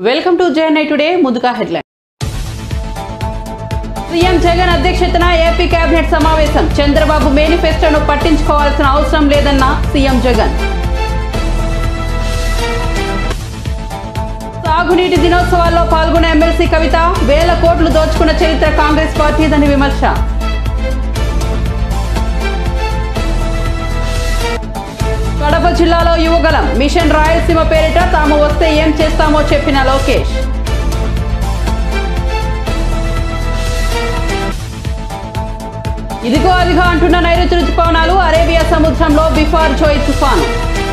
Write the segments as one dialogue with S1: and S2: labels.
S1: Welcome to JNI today. ముందుగా headline. CM Jagan అధ్యక్షతన AP cabinet సమావేశం. చంద్రబాబు మేనిఫెస్టోను పట్టించుకోవాల్సిన అవసరం లేదన్న సీఎం జగన్. సాగునీటి దినోత్సవాల్లో పాల్గొన్న ఎమ్మెల్సీ కవిత. వేల కోట్లు దోచుకున్న చరిత్ర కాంగ్రెస్ పార్టీదని విమర్శ. కడప జిల్లాలో యువగలం. మిషన్ రాయలసీమ పేరిట తాము వస్తే ఏం చేస్తామో చెప్పిన లోకేష్. ఇదిగో అదిగో అంటున్న నైరుతి రుతుపవనాలు. అరేబియా సముద్రంలో బిఫార్ జోయ్ తుఫాను.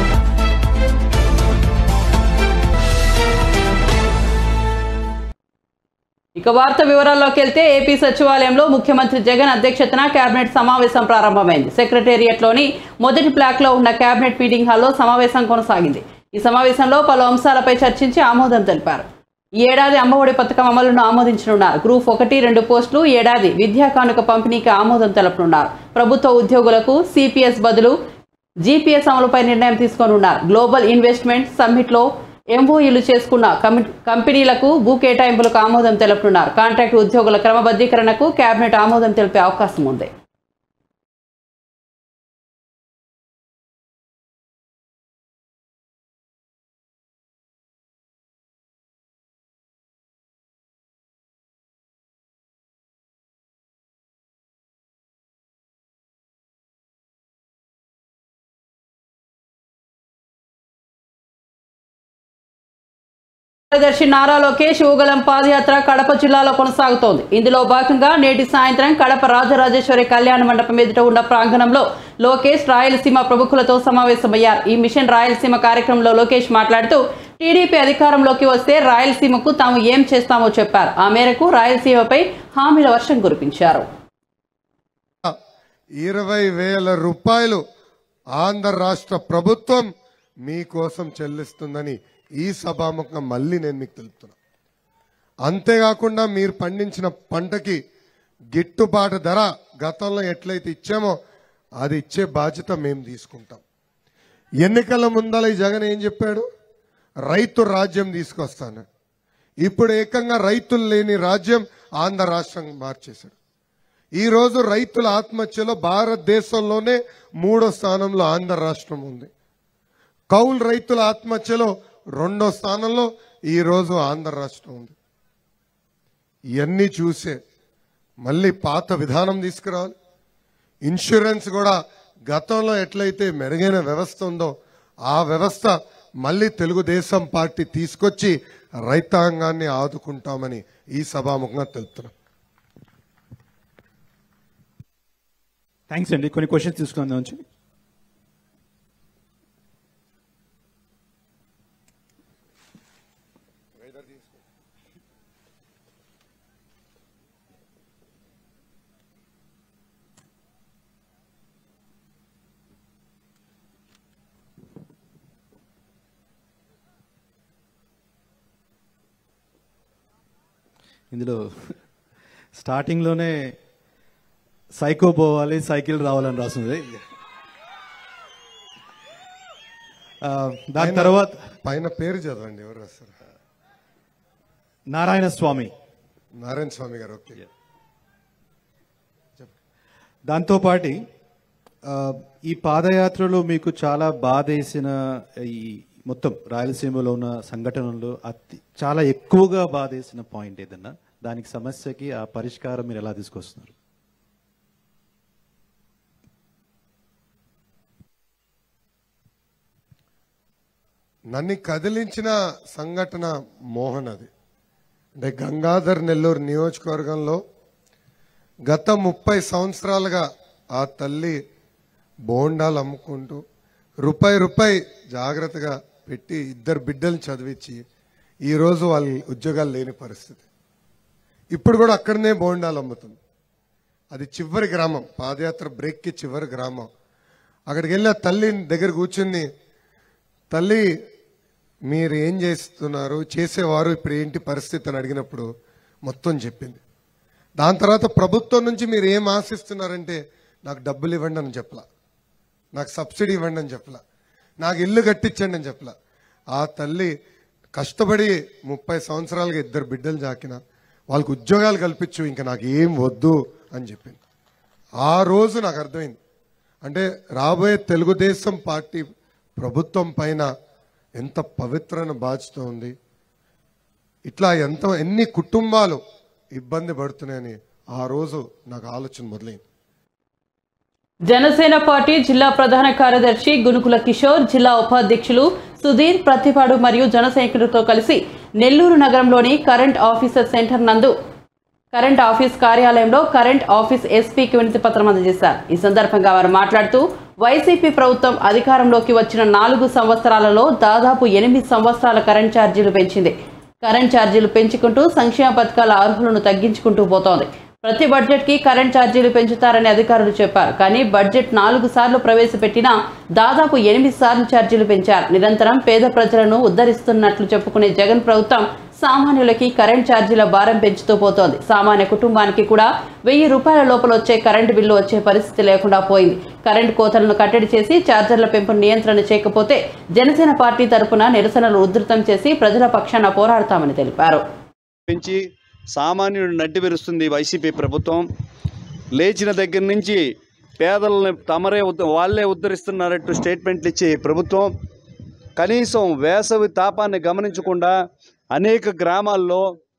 S1: ఇక వార్త వివరాల్లోకి వెళ్తే ఏపీ సచివాలయంలో ముఖ్యమంత్రి జగన్ అధ్యక్షతన కేబినెట్ సమావేశం ప్రారంభమైంది. సెక్రటేరియట్లోని మొదటి బ్లాక్లో ఉన్న కేబినెట్ మీటింగ్ హాల్లో సమావేశం కొనసాగింది. ఈ సమావేశంలో పలు అంశాలపై చర్చించి ఆమోదం తెలిపారు. ఈ ఏడాది అమ్మఒడి పథకం అమలును ఆమోదించనున్నారు. గ్రూప్ 1-2 పోస్టులు, ఏడాది విద్యా కానుక పంపిణీకి ఆమోదం తెలపనున్నారు. ప్రభుత్వ ఉద్యోగులకు సిపిఎస్ బదులు జిపిఎస్ అమలుపై నిర్ణయం తీసుకోనున్నారు. గ్లోబల్ ఇన్వెస్ట్మెంట్ సమ్మిట్లో ఎంఓయూలు చేసుకున్న కంపెనీలకు భూ కేటాయింపులకు ఆమోదం తెలుపుతున్నారు. కాంట్రాక్ట్ ఉద్యోగుల క్రమబద్ధీకరణకు కేబినెట్ ఆమోదం తెలిపే అవకాశం ఉంది. కార్యదర్శి నారా లోకేష్ యువగలం పాదయాత్ర కడప జిల్లాలో కొనసాగుతోంది. ఇందులో భాగంగా నేటి సాయంత్రం కడప రాజరాజేశ్వరి కళ్యాణ మండపం ఎదుట ఉన్న ప్రాంగణంలో లోకేష్ రాయలసీమ ప్రముఖులతో సమావేశమయ్యారు. ఈ మిషన్ రాయలసీమ కార్యక్రమంలో లోకేష్ మాట్లాడుతూ టీడీపీ అధికారంలోకి వస్తే రాయలసీమకు తాము ఏం చేస్తామో చెప్పారు. ఆ మేరకు రాయలసీమపై హామీల వర్షం కురిపించారు.
S2: 20,000 రూపాయలు ఆంధ్ర రాష్ట్ర ప్రభుత్వం మీకోసం చెల్లిస్తుందని ఈ సభాముఖంగా మళ్ళీ నేను మీకు తెలుపుతున్నా. అంతేకాకుండా మీరు పండించిన పంటకి గిట్టుబాటు ధర గతంలో ఎట్లయితే ఇచ్చామో అది ఇచ్చే బాధ్యత మేము తీసుకుంటాం. ఎన్నికల ముందల ఈ జగన్ ఏం చెప్పాడు? రైతు రాజ్యం తీసుకొస్తాను. ఇప్పుడు ఏకంగా రైతులు లేని రాజ్యం ఆంధ్ర రాష్ట్రం మార్చేశాడు. ఈరోజు రైతుల ఆత్మహత్యలో భారతదేశంలోనే 3వ స్థానంలో ఆంధ్ర రాష్ట్రం ఉంది. కౌలు రైతుల ఆత్మహత్యలో 2వ స్థానంలో ఈరోజు ఆంధ్ర రాష్ట్రం ఉంది. ఇవన్నీ చూసే మళ్ళీ పాత విధానం తీసుకురావాలి. ఇన్సూరెన్స్ కూడా గతంలో ఎట్లయితే మెరుగైన వ్యవస్థ ఉందో ఆ వ్యవస్థ మళ్ళీ తెలుగుదేశం పార్టీ తీసుకొచ్చి రైతాంగాన్ని ఆదుకుంటామని ఈ సభాముఖంగా తెలుపుతున్నాం.
S3: థ్యాంక్స్ అండి. కొన్ని క్వశ్చన్స్ తీసుకుందాం నుంచి. ఇందులో స్టార్టింగ్లోనే సైకో పోవాలి సైకిల్ రావాలని రాస్తుంది. దాని తర్వాత
S2: పైన పేరు చదవండి, ఎవరు రాస్తారు?
S3: నారాయణ స్వామి
S2: గారు. ఓకే.
S3: దాంతోపాటు ఈ పాదయాత్రలో మీకు చాలా బాధేసిన ఈ మొత్తం రాయలసీమలో ఉన్న సంఘటనలు చాలా ఎక్కువగా బాధేసిన పాయింట్ ఏదన్నా, దానికి సమస్యకి ఆ పరిష్కారం మీరు ఎలా తీసుకొస్తున్నారు?
S2: నన్ను కదిలించిన సంఘటన మోహన్. అది అంటే గంగాధర్ నెల్లూరు నియోజకవర్గంలో గత 30 సంవత్సరాలుగా ఆ తల్లి బోండాలు అమ్ముకుంటూ రూపాయి జాగ్రత్తగా పెట్టి 2 బిడ్డలు చదివించి ఈరోజు వాళ్ళ ఉద్యోగాలు లేని పరిస్థితి. ఇప్పుడు కూడా అక్కడనే బోండాలు అమ్ముతుంది. అది చివరి గ్రామం, పాదయాత్ర బ్రేక్కి చివరి గ్రామం. అక్కడికి వెళ్ళి ఆ తల్లి దగ్గర కూర్చుని, తల్లి మీరు ఏం చేస్తున్నారు, చేసేవారు ఇప్పుడు ఏంటి పరిస్థితి అని అడిగినప్పుడు మొత్తం చెప్పింది. దాని తర్వాత ప్రభుత్వం నుంచి మీరు ఏం ఆశిస్తున్నారంటే, నాకు డబ్బులు ఇవ్వండి అని చెప్పలా, నాకు సబ్సిడీ ఇవ్వండి అని చెప్పలా, నాకు ఇల్లు కట్టించండి అని చెప్పలా. ఆ తల్లి కష్టపడి 30 సంవత్సరాలుగా 2 బిడ్డలు జాకిన వాళ్ళకు ఉద్యోగాలు కల్పించు, ఇంకా నాకు ఏం వద్దు అని చెప్పింది. ఆ రోజు నాకు అర్థమైంది అంటే రాబోయే తెలుగుదేశం పార్టీ ప్రభుత్వం పైన ఎంత పవిత్రమైన బాధ్యత ఉంది, ఇట్లా ఎన్ని కుటుంబాలు ఇబ్బంది పడుతున్నాయని ఆ రోజు నాకు ఆలోచన మొదలైంది.
S1: జనసేన పార్టీ జిల్లా ప్రధాన కార్యదర్శి గునుకుల కిషోర్, జిల్లా ఉపాధ్యక్షులు సుధీర్, ప్రతిపాడు మరియు జనసైనికులతో కలిసి నెల్లూరు నగరంలోని కరెంట్ ఆఫీసర్ సెంటర్ నందు కరెంట్ ఆఫీస్ కార్యాలయంలో కరెంట్ ఆఫీస్ ఎస్పీకి వినతి పత్రం అందజేశారు. ఈ సందర్భంగా వారు మాట్లాడుతూ వైసీపీ ప్రభుత్వం అధికారంలోకి వచ్చిన 4 సంవత్సరాలలో దాదాపు 8 సంవత్సరాల కరెంట్ ఛార్జీలు పెంచింది. కరెంట్ ఛార్జీలు పెంచుకుంటూ సంక్షేమ పథకాల అర్హులను తగ్గించుకుంటూ పోతోంది. ప్రతి బడ్జెట్ కి కరెంట్ ఛార్జీలు పెంచుతారని అధికారులు చెప్పారు. కానీ బడ్జెట్ 4 సార్లు ప్రవేశపెట్టినా దాదాపు 8 సార్లు ఛార్జీలు పెంచారు. నిరంతరం పేద ప్రజలను ఉద్ధరిస్తున్నట్లు చెప్పుకునే జగన్ ప్రభుత్వం సామాన్యులకి కరెంట్ ఛార్జీల భారం పెంచుతూ పోతోంది. సామాన్య కుటుంబానికి కూడా 1000 రూపాయల లోపల వచ్చే కరెంటు బిల్లు వచ్చే పరిస్థితి లేకుండా పోయింది. కరెంటు కోతలను కట్టడి చేసి ఛార్జర్ల పెంపును నియంత్రణ చేయకపోతే జనసేన పార్టీ తరపున నిరసనలు ఉధృతం చేసి ప్రజల పక్షాన పోరాడతామని తెలిపారు.
S4: సామాన్యుడు నడ్డి విరుస్తుంది వైసీపీ ప్రభుత్వం. లేచిన దగ్గర నుంచి పేదలను వాళ్ళే ఉద్ధరిస్తున్నారట్టు స్టేట్మెంట్లు ఇచ్చే ప్రభుత్వం కనీసం వేసవి తాపాన్ని గమనించకుండా అనేక గ్రామాల్లో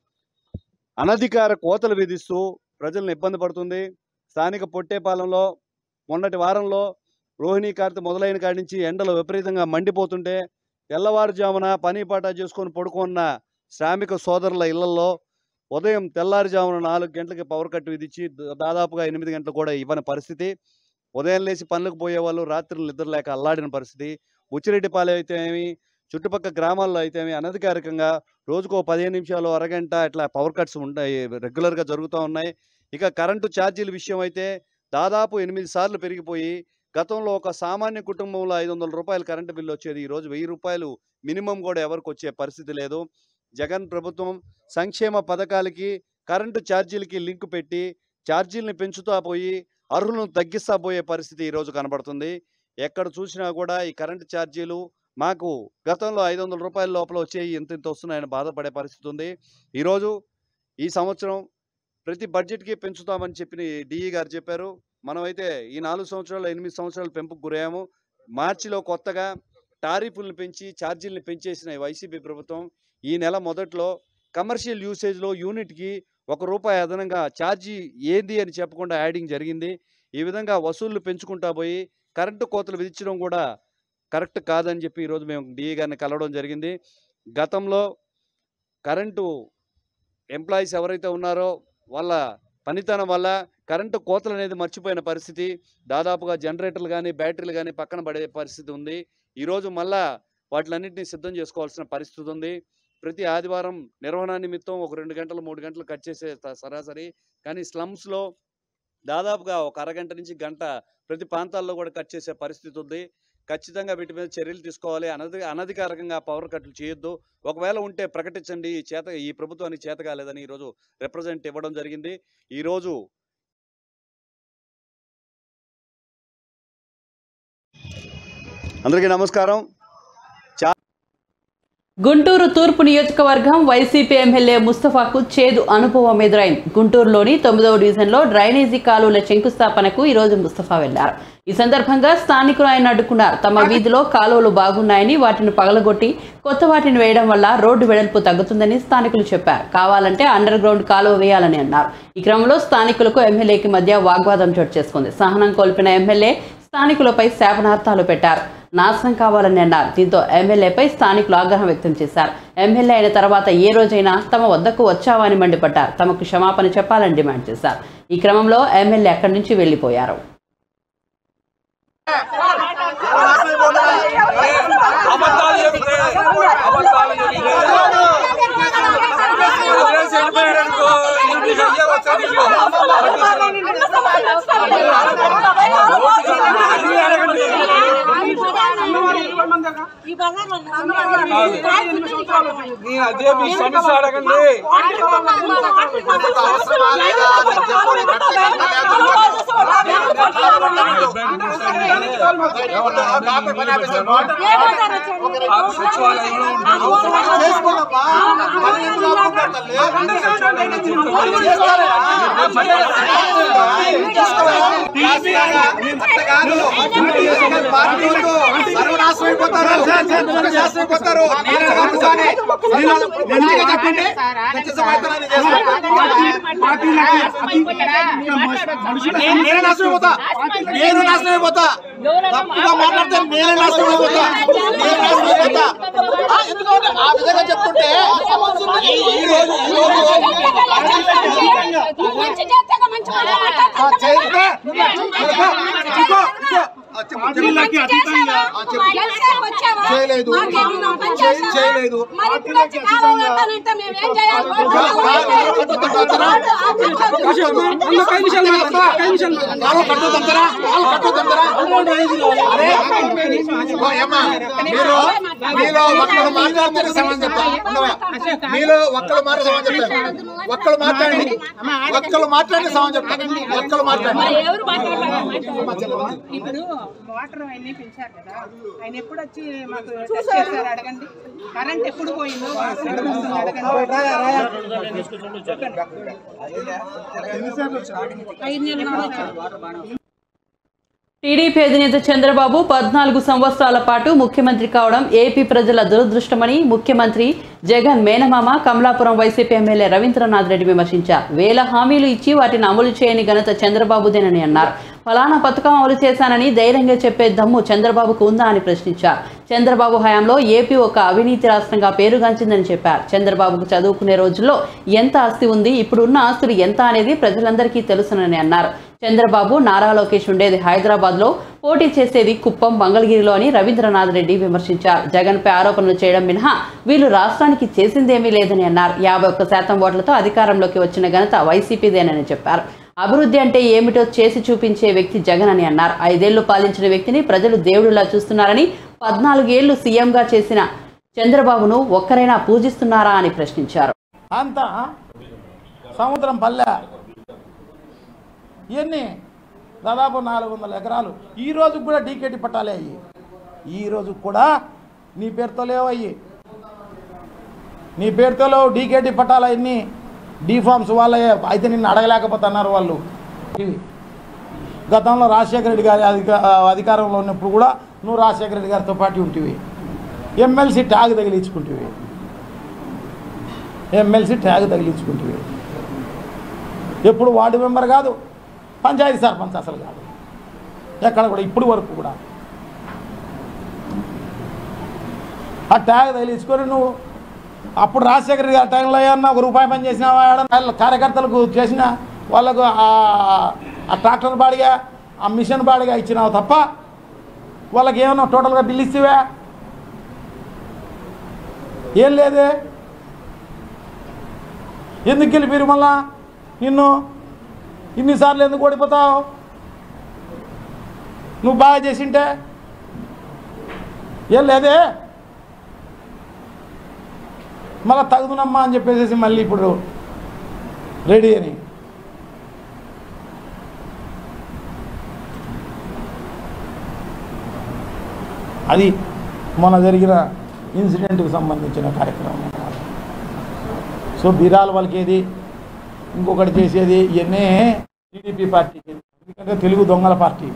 S4: అనధికార కోతలు విధిస్తూ ప్రజలను ఇబ్బంది పడుతుంది. స్థానిక పొట్టేపాలెంలో మొన్నటి వారంలో రోహిణీ కార్తె మొదలైన కాడి నుంచి ఎండలు విపరీతంగా మండిపోతుంటే తెల్లవారుజామున పని పాట చేసుకొని పడుకున్న శ్రామిక సోదరుల ఇళ్లలో ఉదయం తెల్లారుజామున 4 గంటలకి పవర్ కట్ విధించి దాదాపుగా 8 గంటలు కూడా ఇవ్వని పరిస్థితి. ఉదయం లేచి పనులకు పోయేవాళ్ళు రాత్రులు నిద్రలేక అల్లాడిన పరిస్థితి. బుచ్చిరెడ్డిపాలెం అయితే ఏమి, చుట్టుపక్కల గ్రామాల్లో అయితే ఏమి అనధికారికంగా రోజుకో 15 నిమిషాలు అరగంట ఇట్లా పవర్ కట్స్ ఉంటాయి, రెగ్యులర్గా జరుగుతూ ఉన్నాయి. ఇక కరెంటు ఛార్జీల విషయం అయితే దాదాపు 8 సార్లు పెరిగిపోయి గతంలో ఒక సామాన్య కుటుంబంలో 500 రూపాయలు కరెంటు బిల్లు వచ్చేది. ఈరోజు 1000 రూపాయలు మినిమం కూడా ఎవరికి వచ్చే పరిస్థితి లేదు. జగన్ ప్రభుత్వం సంక్షేమ పథకాలకి కరెంటు ఛార్జీలకి లింక్ పెట్టి ఛార్జీలను పెంచుతా పోయి అర్హులను తగ్గిస్తా పోయే పరిస్థితి ఈరోజు కనబడుతుంది. ఎక్కడ చూసినా కూడా ఈ కరెంటు ఛార్జీలు మాకు గతంలో 500 రూపాయల లోపల వచ్చేవి ఇంత వస్తున్నాయని బాధపడే పరిస్థితి ఉంది. ఈరోజు ఈ సంవత్సరం ప్రతి బడ్జెట్కి పెంచుతామని చెప్పి డిఈ గారు చెప్పారు. మనమైతే ఈ 4 సంవత్సరాలు 8 సంవత్సరాలు పెంపుకు గురయ్యాము. మార్చిలో కొత్తగా టారిఫ్లను పెంచి ఛార్జీలను పెంచేసిన వైసీపీ ప్రభుత్వం ఈ నెల మొదట్లో కమర్షియల్ యూసేజ్లో యూనిట్కి ₹1 అదనంగా ఛార్జీ ఏది అని చెప్పకుండా యాడింగ్ జరిగింది. ఈ విధంగా వసూళ్లు పెంచుకుంటా పోయి కరెంటు కోతలు విధించడం కూడా కరెక్ట్ కాదని చెప్పి ఈరోజు మేము డిఈ గారిని కలవడం జరిగింది. గతంలో కరెంటు ఎంప్లాయీస్ ఎవరైతే ఉన్నారో వాళ్ళ పనితనం వల్ల కరెంటు కోతలు అనేది మర్చిపోయిన పరిస్థితి. దాదాపుగా జనరేటర్లు కానీ బ్యాటరీలు కానీ పక్కన పడే పరిస్థితి ఉంది. ఈరోజు మళ్ళా వాటిలన్నింటినీ సిద్ధం చేసుకోవాల్సిన పరిస్థితి ఉంది. ప్రతి ఆదివారం నిర్వహణ నిమిత్తం ఒక 2 గంటలు 3 గంటలు కట్ చేసే సరాసరి, కానీ స్లమ్స్లో దాదాపుగా ఒక అరగంట నుంచి గంట ప్రతి ప్రాంతాల్లో కూడా కట్ చేసే పరిస్థితి ఉంది. ఖచ్చితంగా వీటి మీద చర్యలు తీసుకోవాలి. అనధికారికంగా పవర్ కట్లు చేయొద్దు. ఒకవేళ ఉంటే ప్రకటించండి. ఈ ప్రభుత్వానికి చేత కాలేదని ఈరోజు రిప్రజెంట్ ఇవ్వడం జరిగింది. ఈరోజు అందరికీ నమస్కారం.
S1: గుంటూరు తూర్పు నియోజకవర్గం వైసీపీ ఎమ్మెల్యే ముస్తఫాకు చేదు అనుభవం ఎదురైంది. గుంటూరులోని 9వ డివిజన్లో డ్రైనేజీ కాలువల శంకుస్థాపనకు ఈరోజు ముస్తఫా వెళ్లారు. ఈ సందర్భంగా స్థానికులు ఆయన అడ్డుకున్నారు. తమ వీధిలో కాలువలు బాగున్నాయని వాటిని పగలగొట్టి కొత్త వాటిని వేయడం వల్ల రోడ్డు వెడల్పు తగ్గుతుందని స్థానికులు చెప్పారు. కావాలంటే అండర్ గ్రౌండ్ కాలువ వేయాలని అన్నారు. ఈ క్రమంలో స్థానికులకు ఎమ్మెల్యేకి మధ్య వాగ్వాదం చోటు చేసుకుంది. సహనం కోల్పోయిన ఎమ్మెల్యే స్థానికులపై శాపనార్థాలు పెట్టారు. నాశనం కావాలని అన్నారు. దీంతో ఎమ్మెల్యేపై స్థానికులు ఆగ్రహం వ్యక్తం చేశారు. ఎమ్మెల్యే అయిన తర్వాత ఏ రోజైనా తమ వద్దకు వచ్చావా అని మండిపడ్డారు. తమకు క్షమాపణ చెప్పాలని డిమాండ్ చేశారు. ఈ క్రమంలో ఎమ్మెల్యే అక్కడి నుంచి వెళ్లిపోయారు.
S5: అదే మీ సమస్య అడగండి.
S6: నేనే నాశనమైపోతా తప్పుగా మాట్లాడితే నేనే నాశనమైపోతా ఎందుకంటే ఆ విధంగా చెప్తుంటే చేయలేదు మీలో ఒక్కడు మాట్లాడితే సమాధానం చెప్తాను. మీలో ఒక్కడు మాట సమాధానం చెప్తాను. ఒక్కడు మాట్లాడండి సమాధానం చెప్తాను. ఒక్కడు మాట్లాడండి.
S7: ఇప్పుడు వాటర్ అవన్నీ పెంచారు కదా, ఆయన ఎప్పుడు వచ్చి మాకు టెస్ట్ చేశారు అడగండి. కరెంట్ ఎప్పుడు పోయిందో అడగండి. 5 నెలలు
S1: టీడీపీ అధినేత చంద్రబాబు 14 సంవత్సరాల పాటు ముఖ్యమంత్రి కావడం ఏపీ ప్రజల దురదృష్టమని ముఖ్యమంత్రి జగన్ మేనమామ కమలాపురం వైసీపీ ఎమ్మెల్యే రవీంద్రనాథ్ రెడ్డి విమర్శించారు. వేల హామీలు ఇచ్చి వాటిని అమలు చేయని ఘనత చంద్రబాబుదేనని అన్నారు. ఫలానా పథకం అమలు చేశానని ధైర్యంగా చెప్పే దమ్ము చంద్రబాబుకు ఉందా అని ప్రశ్నించారు. చంద్రబాబు హయాంలో ఏపీ ఒక అవినీతి రాష్ట్రంగా పేరుగాంచిందని చెప్పారు. చంద్రబాబుకు చదువుకునే రోజుల్లో ఎంత ఆస్తి ఉంది, ఇప్పుడున్న ఆస్తులు ఎంత అనేది ప్రజలందరికీ తెలుసునని అన్నారు. చంద్రబాబు, నారా లోకేష్ ఉండేది హైదరాబాద్లో, పోటీ చేసేది కుప్పం, మంగళగిరిలో అని రవీంద్రనాథ్ రెడ్డి విమర్శించారు. జగన్పై ఆరోపణలు చేయడం మినహా వీళ్ళు రాష్ట్రానికి చేసిందేమీ లేదని అన్నారు. 51% ఓట్లతో అధికారంలోకి వచ్చిన ఘనత వైసీపీదేనని చెప్పారు. అభివృద్ధి అంటే ఏమిటో చేసి చూపించే వ్యక్తి జగన్ అని అన్నారు. 5 ఏళ్లు పాలించిన వ్యక్తిని ప్రజలు దేవుడిలా చూస్తున్నారని, 14 ఏళ్లు సీఎంగా చేసిన చంద్రబాబును ఒక్కరైనా పూజిస్తున్నారా అని ప్రశ్నించారు.
S6: అంతా సముద్రం పల్లె ఇవన్నీ దాదాపు 400 ఎకరాలు ఈ రోజు కూడా డీకేటీ పట్టాలే అయ్యి. ఈ రోజు కూడా నీ పేరుతో లేవు అయ్యి. నీ పేరుతో లేవు డీకేటీ పట్టాలు అన్నీ. డీఫార్మ్స్ వాళ్ళే అయితే నిన్ను అడగలేకపోతున్నారు వాళ్ళు. గతంలో రాజశేఖర రెడ్డి గారి అధికారంలో ఉన్నప్పుడు కూడా నువ్వు రాజశేఖర రెడ్డి గారితో పాటు ఉంటివి. MLC tag తగిలించుకుంటువి. ఎప్పుడు వార్డు మెంబర్ కాదు, పంచాయతీ సర్పంచ్ అసలు కాదు ఎక్కడ కూడా, ఇప్పుడు వరకు కూడా. ఆ ట్యాగ్ తగిలించుకొని నువ్వు అప్పుడు రాజశేఖర రెడ్డి గారి టైంలో ఏమన్నా ఒక రూపాయి పని చేసినావా? కార్యకర్తలకు చేసిన వాళ్ళకు ఆ ట్రాక్టర్ బాడిగా, ఆ మిషన్ బాడిగా ఇచ్చినావు తప్ప వాళ్ళకి ఏమన్నా టోటల్గా బిల్లు ఇస్తేవా? ఏం లేదే. ఎందుకు గెలిపిరు మళ్ళా? నిన్ను ఇన్నిసార్లు ఎందుకు ఓడిపోతావు? నువ్వు బాగా చేసింటే ఏం లేదే. మళ్ళీ తగుదునమ్మా అని చెప్పేసి మళ్ళీ ఇప్పుడు రెడీ అని. అది మొన్న జరిగిన ఇన్సిడెంట్కి సంబంధించిన కార్యక్రమం. సో బీరాల వాళ్ళకేది, ఇంకొకటి చేసేది ఇవన్నీ టీడీపీ పార్టీకి. ఎందుకంటే తెలుగు దొంగల పార్టీ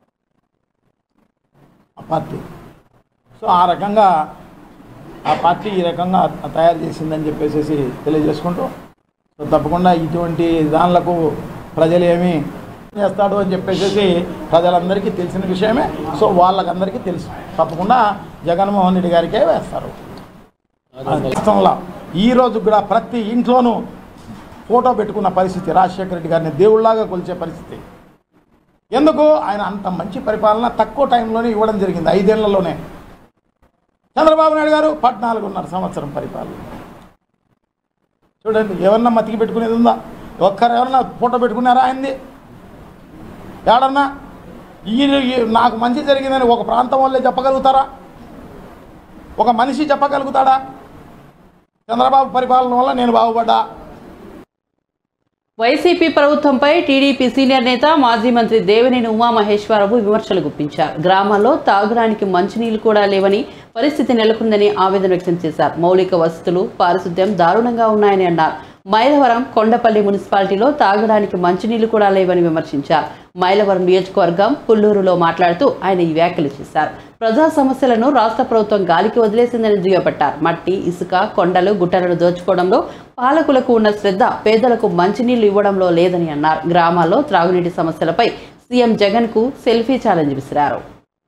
S6: ఆ పార్టీ. సో ఆ రకంగా ఆ పార్టీ ఈ రకంగా తయారు చేసిందని చెప్పేసి తెలియజేసుకుంటూ, సో తప్పకుండా ఇటువంటి దానిలకు ప్రజలు ఏమి చేస్తాడు అని చెప్పేసి ప్రజలందరికీ తెలిసిన విషయమే. సో వాళ్ళకందరికీ తెలుసు, తప్పకుండా జగన్మోహన్ రెడ్డి గారికే వేస్తారు. రాష్ట్రంలో ఈరోజు కూడా ప్రతి ఇంట్లోనూ ఫోటో పెట్టుకున్న పరిస్థితి, రాజశేఖర రెడ్డి గారిని దేవుళ్లాగా కొలిచే పరిస్థితి. ఎందుకు? ఆయన అంత మంచి పరిపాలన తక్కువ టైంలోనే ఇవ్వడం జరిగింది, 5 ఏళ్లలోనే. చంద్రబాబు నాయుడు గారు 14.5 సంవత్సరం పరిపాలన. చూడండి, ఎవరన్నా మతికి పెట్టుకునేది ఉందా? ఒక్కరు ఎవరన్నా ఫోటో పెట్టుకున్నారా ఆయనది? ఏడన్నా నాకు మంచి జరిగిందని ఒక ప్రాంతం వల్లే చెప్పగలుగుతారా? ఒక మనిషి చెప్పగలుగుతాడా? చంద్రబాబు పరిపాలన వల్ల నేను బాగుపడ్డా,
S1: వైసీపీ ప్రభుత్వంపై టీడీపీ సీనియర్ నేత మాజీ మంత్రి దేవినేని ఉమామహేశ్వరరావు విమర్శలు గుప్పించారు. గ్రామాల్లో తాగడానికి మంచినీళ్లు కూడా లేవని పరిస్థితి నెలకొందని ఆవేదన వ్యక్తం చేశారు. మౌలిక వసతులు, పారిశుద్ధ్యం దారుణంగా ఉన్నాయని అన్నారు. మైలవరం, కొండపల్లి మున్సిపాలిటీలో తాగడానికి మంచినీళ్లు కూడా లేవని విమర్శించారు. మైలవరం నియోజకవర్గం పుల్లూరులో మాట్లాడుతూ ఆయన ఈ వ్యాఖ్యలు చేశారు. ప్రజా సమస్యలను రాష్ట్ర ప్రభుత్వం గాలికి వదిలేసిందని దుయ్యబట్టారు. మట్టి, ఇసుక, కొండలు, గుట్టలను దోచుకోవడంలో పాలకులకు ఉన్న శ్రద్ధ పేదలకు మంచినీళ్లు ఇవ్వడంలో లేదని అన్నారు. గ్రామాల్లో త్రాగునీటి సమస్యలపై సీఎం జగన్ కు సెల్ఫీ ఛాలెంజ్ విసిరారు.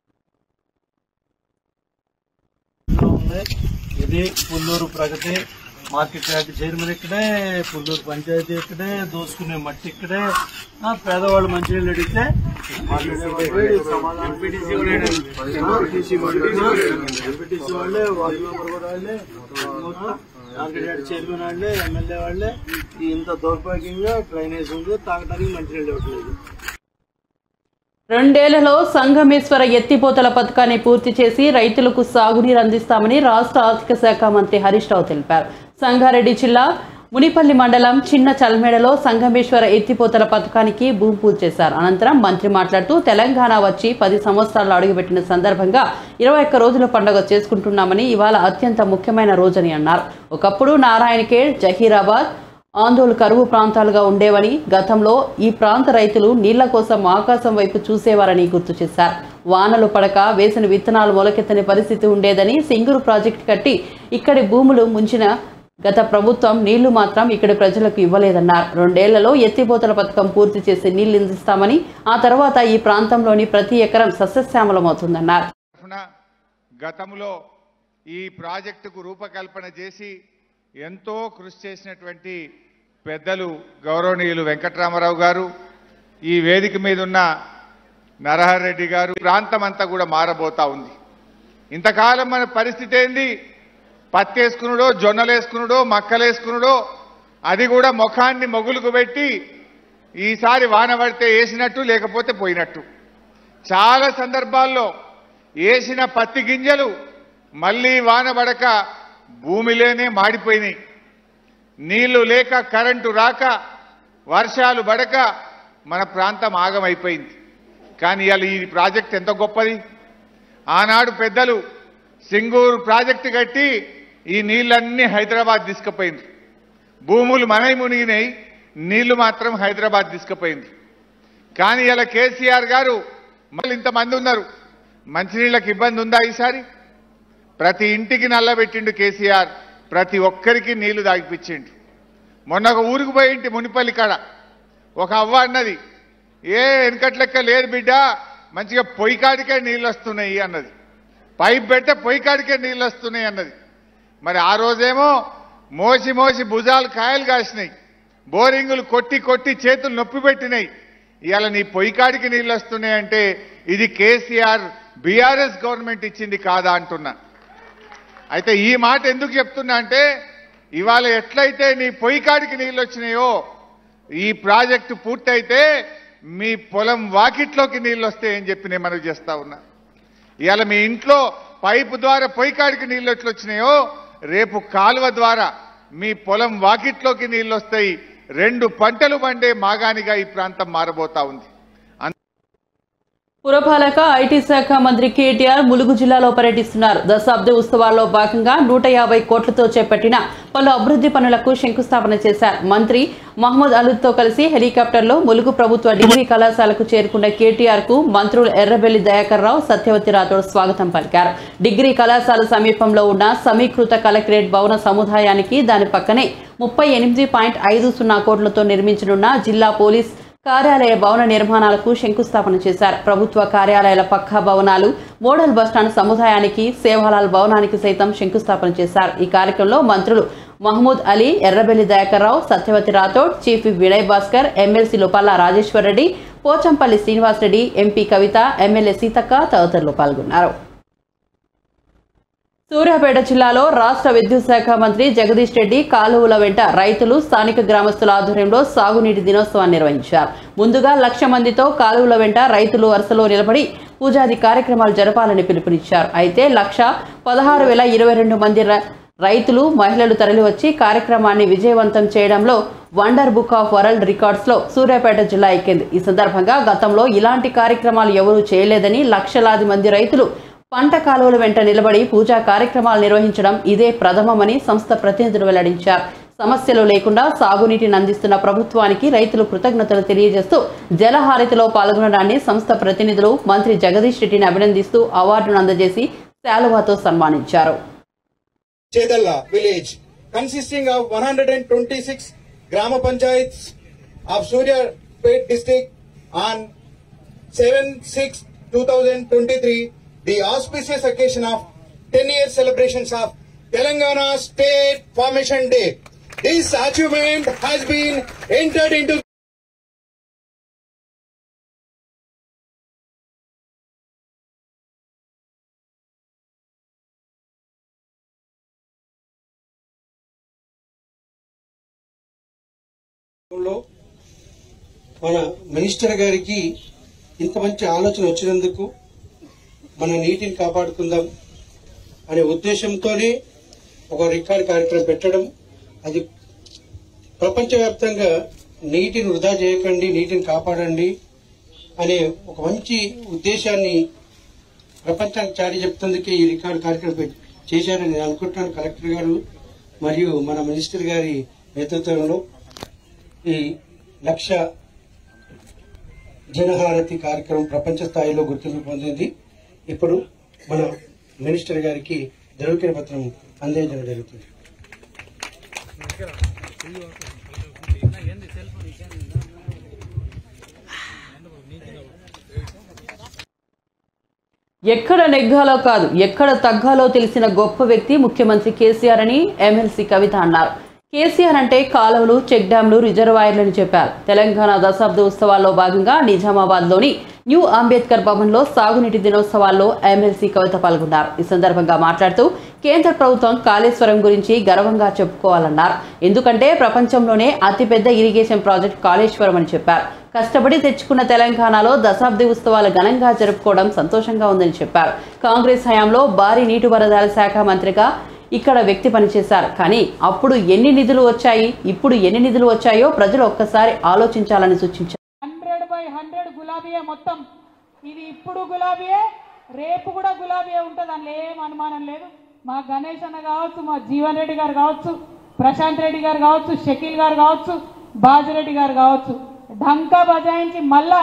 S8: ఇది పుల్లూరు ప్రగతి మార్కెట్ యార్డ్ చైర్మన్ ఇక్కడే, పుల్లూరు పంచాయతీ ఇక్కడే, దోసుకునే మట్టి ఇక్కడే. పేదవాళ్ళు మంచినీళ్ళు అడిగితే ఎంపీటీసీ వాళ్ళే, వార్డు మెంబర్ వాళ్ళే, మార్కెట్ యార్డ్ చైర్మన్ వాళ్ళే, ఎమ్మెల్యే వాళ్ళే ఇంత దౌర్భాగ్యంగా డ్రైనేజ్ ఉంది, తాగడానికి మంచినీళ్ళు ఇవ్వట్లేదు.
S1: 2 ఏళ్లలో సంగమేశ్వర ఎత్తిపోతల పథకాన్ని పూర్తి చేసి రైతులకు సాగునీరు అందిస్తామని రాష్ట్ర ఆర్థిక శాఖ మంత్రి హరీష్ రావు తెలిపారు. సంగారెడ్డి జిల్లా మునిపల్లి మండలం చిన్న చల్మేడలో సంగమేశ్వర ఎత్తిపోతల పథకానికి భూమి పూజ చేశారు. అనంతరం మంత్రి మాట్లాడుతూ తెలంగాణ వచ్చి 10 సంవత్సరాలు అడుగుపెట్టిన సందర్భంగా 21 రోజుల పండుగ చేసుకుంటున్నామని, ఇవాళ అత్యంత ముఖ్యమైన రోజని అన్నారు. ఒకప్పుడు నారాయణఖేడ్, జహీరాబాద్, ఆందోళన కరువు ప్రాంతాలుగా ఉండేవని, గతంలో ఈ ప్రాంత రైతులు నీళ్ల కోసం ఆకాశం వైపు చూసేవారని గుర్తు చేశారు. వానలు పడక వేసిన విత్తనాలు మొలకెత్తని పరిస్థితి ఉండేదని, సింగూరు ప్రాజెక్టు కట్టి ఇక్కడి భూములు ముంచిన గత ప్రభుత్వం నీళ్లు మాత్రం ఇక్కడి ప్రజలకు ఇవ్వలేదన్నారు. 2 ఏళ్లలో ఎత్తిపోతల పథకం పూర్తి చేసి నీళ్లు అందిస్తామని, ఆ తర్వాత ఈ ప్రాంతంలోని ప్రతి ఎకరం సస్యశ్యామలమవుతుందన్నారు.
S9: గతంలో ఈ ప్రాజెక్టుకు రూపకల్పన చేసి ఎంతో కృషి చేసినటువంటి పెద్దలు గౌరవనీయులు వెంకటరామారావు గారు, ఈ వేదిక మీద ఉన్న నరహర్ రెడ్డి గారు, ప్రాంతం అంతా కూడా మారబోతా ఉంది. ఇంతకాలం మన పరిస్థితి ఏంది? పత్తి వేసుకునుడో, జొన్నలు వేసుకునుడో, మక్కలు వేసుకునుడో, అది కూడా ముఖాన్ని మొగులుకు పెట్టి ఈసారి వాన పడితే వేసినట్టు, లేకపోతే పోయినట్టు. చాలా సందర్భాల్లో వేసిన పత్తి గింజలు మళ్ళీ వాన పడక భూమిలోనే మాడిపోయినాయి. నీళ్లు లేక, కరెంటు రాక, వర్షాలు పడక మన ప్రాంతం ఆగమైపోయింది. కానీ ఇవాళ ఈ ప్రాజెక్ట్ ఎంత గొప్పది! ఆనాడు పెద్దలు సింగూరు ప్రాజెక్టు కట్టి ఈ నీళ్ళన్నీ హైదరాబాద్ తీసుకుపోయింది. భూములు మనై మునిగినాయి, నీళ్లు మాత్రం హైదరాబాద్ తీసుకుపోయింది. కానీ ఇలా కేసీఆర్ గారు మళ్ళీ ఇంతమంది ఉన్నారు, మంచినీళ్ళకి ఇబ్బంది ఉందా ఈసారి? ప్రతి ఇంటికి నల్లబెట్టిండు కేసీఆర్, ప్రతి ఒక్కరికి నీళ్లు తాగిపించిండు. మొన్న ఒక ఊరికి పోయింటి మునిపల్లి కాడ, ఒక అవ్వ అన్నది, ఏ వెనకట్లెక్క లేదు బిడ్డ, మంచిగా పొయ్యి కాడికే నీళ్ళు వస్తున్నాయి అన్నది. పైప్ పెట్టే పొయ్యి కాడికే నీళ్ళు వస్తున్నాయి అన్నది. మరి ఆ రోజేమో మోసి మోసి భుజాలు కాయలు కాసినాయి, బోరింగులు కొట్టి కొట్టి చేతులు నొప్పి పెట్టినాయి. ఇవాళ నీ పొయ్యి కాడికి నీళ్ళు వస్తున్నాయంటే ఇది కేసీఆర్ బీఆర్ఎస్ గవర్నమెంట్ ఇచ్చింది కాదా అంటున్నా. అయితే ఈ మాట ఎందుకు చెప్తున్నా అంటే, ఇవాళ ఎట్లయితే నీ పొయ్యి కాడికి నీళ్ళు వచ్చినాయో, ఈ ప్రాజెక్టు పూర్తయితే మీ పొలం వాకిట్లోకి నీళ్ళు వస్తాయని చెప్పి నేను మనవి చేస్తా ఉన్నా. ఇవాళ మీ ఇంట్లో పైపు ద్వారా పొయ్యి కాడికి నీళ్ళు ఎట్లా వచ్చినాయో, రేపు కాలువ ద్వారా మీ పొలం వాకిట్లోకి నీళ్ళు వస్తాయి. 2 పంటలు పండే మాగానిగా ఈ ప్రాంతం మారబోతా ఉంది.
S1: పురపాలక ఐటీ శాఖ మంత్రి కేటీఆర్ ములుగు జిల్లాలో పర్యటిస్తున్నారు. దశాబ్ద ఉత్సవాల్లో భాగంగా 150 కోట్లతో చేపట్టిన పలు అభివృద్ధి పనులకు శంకుస్థాపన చేశారు. మంత్రి మహమ్మద్ అలీతో కలిసి హెలికాప్టర్లో ములుగు ప్రభుత్వ డిగ్రీ కళాశాలకు చేరుకున్న కేటీఆర్ కు మంత్రులు ఎర్రబెల్లి దయాకర్ రావు, సత్యవతి రాథోడ్ స్వాగతం పలికారు. డిగ్రీ కళాశాల సమీపంలో ఉన్న సమీకృత కలెక్టరేట్ భవన సముదాయానికి దాని పక్కనే 38.50 కోట్లతో నిర్మించనున్న జిల్లా పోలీస్ కార్యాలయ భవన నిర్మాణాలకు శంకుస్థాపన చేశారు. ప్రభుత్వ కార్యాలయాల పక్కా భవనాలు, మోడల్ బస్టాండ్ సముదాయానికి, సేవాలాల్ భవనానికి సైతం శంకుస్థాపన చేశారు. ఈ కార్యక్రమంలో మంత్రులు మహమూద్ అలీ, ఎర్రబెల్లి దయాకర్ రావు, సత్యవతి రాథోడ్, చీఫ్ వినయ్ భాస్కర్, ఎమ్మెల్సీ లోపాల రాజేశ్వర్ రెడ్డి, పోచంపల్లి శ్రీనివాస్ రెడ్డి, ఎంపీ కవిత, ఎమ్మెల్యే సీతక్క తదితరులు పాల్గొన్నారు. సూర్యాపేట జిల్లాలో రాష్ట్ర విద్యుత్ శాఖ మంత్రి జగదీష్ రెడ్డి కాలువల వెంట రైతులు, స్థానిక గ్రామస్తుల ఆధ్వర్యంలో సాగునీటి దినోత్సవాన్ని నిర్వహించారు. ముందుగా 1,00,000 మందితో కాలువల వెంట రైతులు వరుసలో నిలబడి పూజాది కార్యక్రమాలు జరపాలని పిలుపునిచ్చారు. అయితే 1,16,022 మంది రైతులు మహిళలు తరలివచ్చి కార్యక్రమాన్ని విజయవంతం చేయడంలో వండర్ బుక్ ఆఫ్ వరల్డ్ రికార్డ్స్లో సూర్యాపేట జిల్లా ఎక్కింది. ఈ సందర్భంగా గతంలో ఇలాంటి కార్యక్రమాలు ఎవరూ చేయలేదని, లక్షలాది మంది రైతులు పంట కాలువల వెంట నిలబడి పూజా కార్యక్రమాలు నిర్వహించడం ఇదే ప్రథమమని సంస్థ ప్రతినిధులు వెల్లడించారు. సమస్యలు లేకుండా సాగునీటిని అందిస్తున్న ప్రభుత్వానికి రైతులు కృతజ్ఞతలు తెలియజేస్తూ జలహారతిలో పాల్గొనడాన్ని సంస్థ ప్రతినిధులు మంత్రి జగదీష్ రెడ్డిని అభినందిస్తూ అవార్డును అందజేసి శాలువాతో సన్మానించారు.
S10: Chedalla village consisting of 126 Grama Panchayats of Suryapet district on 7/6/2023, the auspicious occasion of 10-year celebrations of Telangana State Formation Day. This achievement has been entered into
S11: మన మినిస్టర్ గారికి ఇంత మంచి ఆలోచన వచ్చినందుకు మన నీటిని కాపాడుకుందాం అనే ఉద్దేశంతోనే ఒక రికార్డ్ కార్యక్రమం పెట్టడం, అది ప్రపంచవ్యాప్తంగా నీటిని వృధా చేయకండి, నీటిని కాపాడండి అనే ఒక మంచి ఉద్దేశాన్ని ప్రపంచానికి చాటి చెప్తుందుకే ఈ రికార్డు కార్యక్రమం చేశారని నేను అనుకుంటున్నాను. కలెక్టర్ గారు మరియు మన మినిస్టర్ గారి నేతృత్వంలో ఈ 1,00,000 జనహారతి కార్యక్రమం ప్రపంచ స్థాయిలో గుర్తింపు పొందింది. ఇప్పుడు మన మినిస్టర్ గారికి ధృవీకరణ పత్రం అందించడం జరుగుతుంది.
S1: ఎక్కడ నెగ్గాలో కాదు, ఎక్కడ తగ్గాలో తెలిసిన గొప్ప వ్యక్తి ముఖ్యమంత్రి కేసీఆర్ అని ఎమ్మెల్సీ కవిత అన్నారు. కేసీఆర్ అంటే కాలువలు, చెక్ డ్యాంలు, రిజర్వాయర్లని చెప్పారు. తెలంగాణ దశాబ్ద ఉత్సవాల్లో భాగంగా నిజామాబాద్లోని న్యూ అంబేద్కర్ భవన్లో సాగునీటి దినోత్సవాల్లో ఎమ్మెల్సీ కవిత పాల్గొన్నారు. ఈ సందర్భంగా మాట్లాడుతూ కేంద్ర ప్రభుత్వం కాళేశ్వరం గురించి గర్వంగా చెప్పుకోవాలన్నారు. ఎందుకంటే ప్రపంచంలోనే అతిపెద్ద ఇరిగేషన్ ప్రాజెక్ట్ కాళేశ్వరం అని చెప్పారు. కష్టపడి తెచ్చుకున్న తెలంగాణలో దశాబ్ది ఉత్సవాలు ఘనంగా జరుపుకోవడం సంతోషంగా ఉందని చెప్పారు. కాంగ్రెస్ హయాంలో భారీ నీటిపారుదల శాఖ మంత్రిగా ఇక్కడ వ్యక్తి పనిచేశారు. కానీ అప్పుడు ఎన్ని నిధులు వచ్చాయి, ఇప్పుడు ఎన్ని నిధులు వచ్చాయో ప్రజలు ఒక్కసారి ఆలోచించాలని సూచించారు.
S7: 100/100 గులాబీయే మొత్తం. ఇది ఇప్పుడు గులాబీయే, రేపు కూడా గులాబీయే ఉంటుంది, అందులో ఏం అనుమానం లేదు. మా గణేష్ అన్న కావచ్చు, మా జీవన్ రెడ్డి గారు కావచ్చు, ప్రశాంత్ రెడ్డి గారు కావచ్చు, షకీల్ గారు కావచ్చు, బాజిరెడ్డి గారు కావచ్చు, ఢంకా బజాయించి మళ్ళా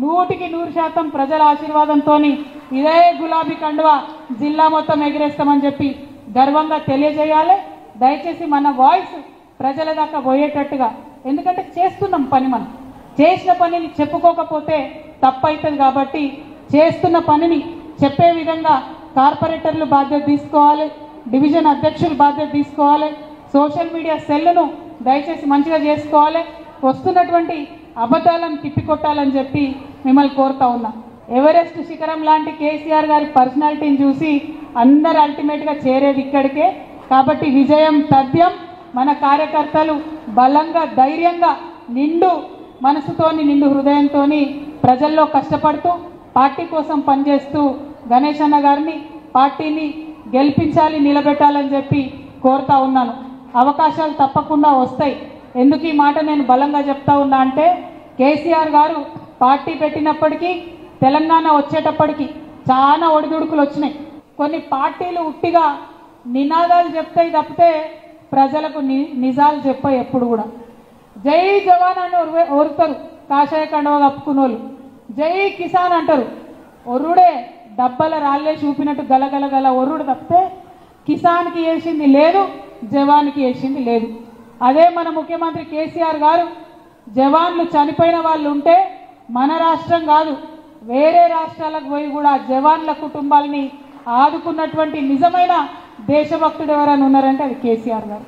S7: 100% ప్రజల ఆశీర్వాదంతో ఇదే గులాబీ కండువా జిల్లా మొత్తం ఎగిరేస్తామని చెప్పి గర్వంగా తెలియజేయాలి. దయచేసి మన వాయిస్ ప్రజల దాకా పోయేటట్టుగా, ఎందుకంటే చేస్తున్నాం పని, మనం చేసిన పనిని చెప్పుకోకపోతే తప్పవుతుంది. కాబట్టి చేస్తున్న పనిని చెప్పే విధంగా కార్పొరేటర్లు బాధ్యత తీసుకోవాలి, డివిజన్ అధ్యక్షులు బాధ్యత తీసుకోవాలి, సోషల్ మీడియా సెల్లును దయచేసి మంచిగా చేసుకోవాలి, వస్తున్నటువంటి అబద్ధాలను తిప్పికొట్టాలని చెప్పి మిమ్మల్ని కోరుతా ఉన్నా. ఎవరెస్ట్ శిఖరం లాంటి కేసీఆర్ గారి పర్సనాలిటీని చూసి అందరు అల్టిమేట్గా చేరేది ఇక్కడికే. కాబట్టి విజయం తథ్యం. మన కార్యకర్తలు బలంగా, ధైర్యంగా, నిండు మనసుతోని, నిండు హృదయంతో ప్రజల్లో కష్టపడుతూ పార్టీ కోసం పనిచేస్తూ గణేష్ అన్న గారిని, పార్టీని గెలిపించాలి, నిలబెట్టాలని చెప్పి కోరుతా ఉన్నాను. అవకాశాలు తప్పకుండా వస్తాయి. ఎందుకు ఈ మాట నేను బలంగా చెప్తా ఉన్నా అంటే, కేసీఆర్ గారు పార్టీ పెట్టినప్పటికీ తెలంగాణ వచ్చేటప్పటికి చాలా ఒడిదుడుకులు వచ్చినాయి. కొన్ని పార్టీలు ఉట్టిగా నినాదాలు చెప్తాయి తప్పితే ప్రజలకు నిజాలు చెప్పాయి ఎప్పుడు కూడా. జై జవాన్ అని ఒరుతారు కాషాయ కండవ కప్పుకున్నోళ్ళు, జై కిసాన్ అంటారు. ఒర్రుడే డబ్బల రాళ్లే చూపినట్టు గలగల గల ఒర్రుడు తప్పితే కిసాన్కి వేసింది లేదు, జవాన్కి వేసింది లేదు. అదే మన ముఖ్యమంత్రి కేసీఆర్ గారు జవాన్లు చనిపోయిన వాళ్ళు ఉంటే మన రాష్ట్రం కాదు, వేరే రాష్ట్రాలకు పోయి కూడా జవాన్ల కుటుంబాలని ఆదుకున్నటువంటి నిజమైన దేశభక్తుడు ఎవరైనా ఉన్నారంటే అది కేసీఆర్ గారు.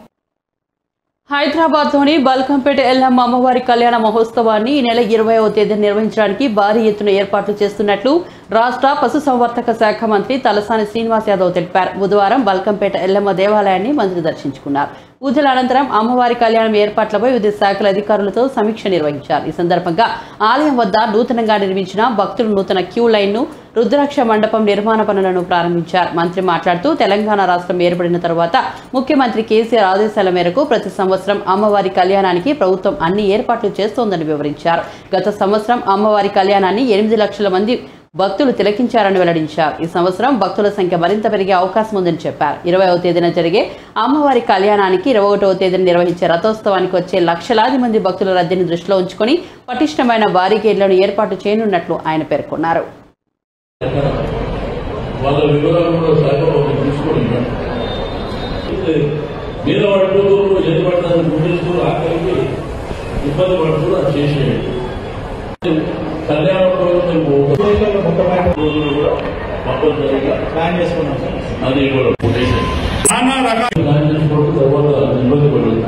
S1: హైదరాబాద్లోని బల్కంపేట ఎల్లమ్మ అమ్మవారి కళ్యాణ మహోత్సవాన్ని ఈ నెల 20వ తేదీన నిర్వహించడానికి భారీ ఎత్తున ఏర్పాట్లు చేస్తున్నట్లు రాష్ట్ర పశుసంవర్ధక శాఖ మంత్రి తలసాని శ్రీనివాస్ యాదవ్ తెలిపారు. బుధవారం బల్కంపేట ఎల్లమ్మ దేవాలయాన్ని మంత్రి దర్శించుకున్నారు. పూజల అనంతరం అమ్మవారి కళ్యాణం ఏర్పాట్లపై వివిధ శాఖల అధికారులతో సమీక్ష నిర్వహించారు. ఈ సందర్భంగా ఆలయం వద్ద నూతనంగా నిర్మించిన భక్తుల నూతన క్యూ లైన్ను, రుద్రాక్ష మండపం నిర్మాణ పనులను ప్రారంభించారు. మంత్రి మాట్లాడుతూ తెలంగాణ రాష్ట్రం ఏర్పడిన తర్వాత ముఖ్యమంత్రి కేసీఆర్ ఆదేశాల మేరకు ప్రతి సంవత్సరం అమ్మవారి కళ్యాణానికి ప్రభుత్వం అన్ని ఏర్పాట్లు చేస్తోందని వివరించారు. గత సంవత్సరం అమ్మవారి కళ్యాణాన్ని 8 లక్షల మంది భక్తులు తిలకించారని వెల్లడించారు. ఈ సంవత్సరం భక్తుల సంఖ్య మరింత పెరిగే అవకాశం ఉందని చెప్పారు. 20వ తేదీన జరిగే అమ్మవారి కళ్యాణానికి 21వ తేదీన నిర్వహించే రథోత్సవానికి వచ్చే లక్షలాది మంది భక్తుల రద్దీని దృష్టిలో ఉంచుకొని పటిష్టమైన బారికేడ్లను ఏర్పాటు చేయనున్నట్లు ఆయన పేర్కొన్నారు.
S12: కళ్యాణ ప్లాన్ చేసుకున్నాం అది కూడా ప్లాన్ చేసుకోవడం తర్వాత ఇబ్బంది పడుతుంది.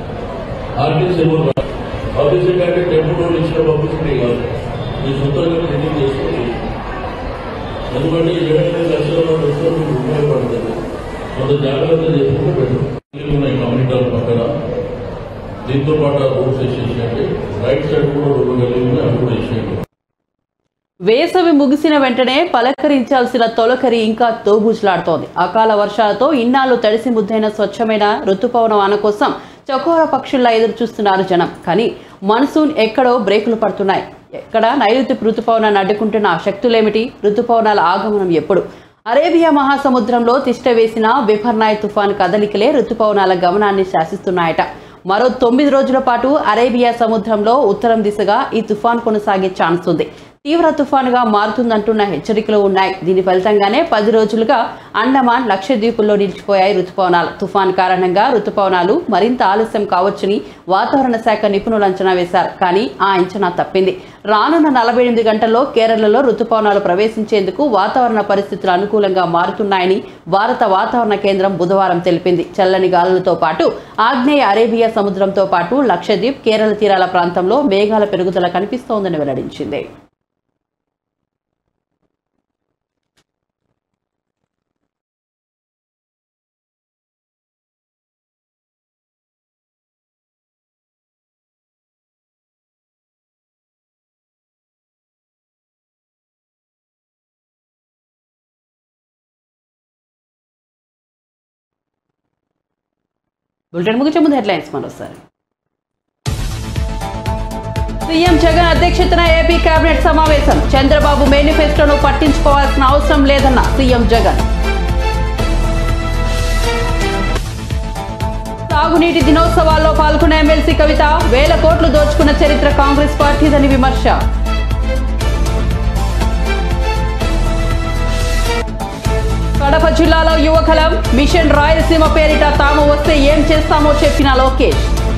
S12: ఆర్టీసీ కంటే టెంపుల్ ఇచ్చిన పబ్లిసిటీ కాదు, మీ సొంతంగా ట్రైనింగ్ చేసుకుని ఎందుకంటే 7 లక్షల వరకు మీకు ఉపయోగపడుతుంది. కొంత జాగ్రత్త చేసుకుంటే బెటర్. ఉన్నాయి కమ్యూనిటీ పక్కన దీంతో పాటు రోడ్స్ వేసేసి రైట్ సైడ్ కూడా 2 గల్లీలు ఉన్నాయి, అవి కూడా వేసేయండి.
S1: వేసవి ముగిసిన వెంటనే పలకరించాల్సిన తొలకరి ఇంకా తోబూచులాడుతోంది. అకాల వర్షాలతో ఇన్నాళ్లు తడిసి ముద్దైన స్వచ్ఛమైన ఋతుపవన వాన కోసం చకోర పక్షుల్లా ఎదురు చూస్తున్నారు జనం. కానీ మాన్సూన్ ఎక్కడో బ్రేకులు పడుతున్నాయి. ఎక్కడ నైరుతి ఋతుపవనాన్ని అడ్డుకుంటున్న శక్తులేమిటి? ఋతుపవనాల ఆగమనం ఎప్పుడు? అరేబియా మహాసముద్రంలో తిష్ట వేసిన బిఫర్నాయ్ తుఫాను కదలికలే ఋతుపవనాల గమనాన్ని శాసిస్తున్నాయట. మరో 9 రోజుల పాటు అరేబియా సముద్రంలో ఉత్తరం దిశగా ఈ తుఫాన్ కొనసాగే ఛాన్స్ ఉంది. తీవ్ర తుఫానుగా మారుతుందంటున్న హెచ్చరికలు ఉన్నాయి. దీని ఫలితంగానే 10 రోజులుగా అండమాన్, లక్షద్వీపుల్లో నిలిచిపోయాయి ఋతుపవనాలు. తుఫాన్ కారణంగా ఋతుపవనాలు మరింత ఆలస్యం కావచ్చని వాతావరణ శాఖ నిపుణులు అంచనా వేశారు. కానీ ఆ అంచనా తప్పింది. రానున్న 48 గంటల్లో కేరళలో ఋతుపవనాలు ప్రవేశించేందుకు వాతావరణ పరిస్థితులు అనుకూలంగా మారుతున్నాయని భారత వాతావరణ కేంద్రం బుధవారం తెలిపింది. చల్లని గాలులతో పాటు ఆగ్నేయ అరేబియా సముద్రంతో పాటు లక్షద్వీప్, కేరళ తీరాల ప్రాంతంలో మేఘాల పెరుగుదల కనిపిస్తోందని వెల్లడించింది. బులెటిన్ ముగించే ముందు హెడ్లైన్స్ మరోసారి. సీఎం జగన్ అధ్యక్షతన ఏపీ కేబినెట్ సమావేశం. చంద్రబాబు మేనిఫెస్టోను పట్టించుకోవాల్సిన అవసరం లేదన్న సీఎం జగన్. సాగునీటి దినోత్సవాల్లో పాల్గొన్న ఎమ్మెల్సీ కవిత. 1000 కోట్లు దోచుకున్న చరిత్ర కాంగ్రెస్ పార్టీదని విమర్శ. కడప జిల్లాలో యువకలం. మిషన్ రాయలసీమ పేరిట తాము వస్తే ఏం చేస్తామో చెప్పిన లోకేష్.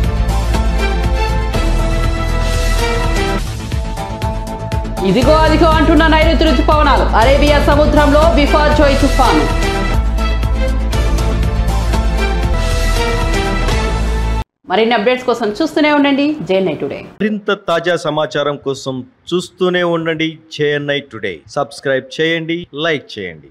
S1: ఇదిగో అదిగో అంటున్న నైరుతి ఋతుపవనాలు. అరేబియా సముద్రంలో బిఫర్జోయ్ తుఫాను. మరిన్ని అప్డేట్స్ కోసం చూస్తూనే ఉండండి JNI టుడే.
S13: మరింత తాజా సమాచారం కోసం చూస్తూనే ఉండండి JNI టుడే. సబ్స్క్రైబ్ చేయండి, లైక్ చేయండి.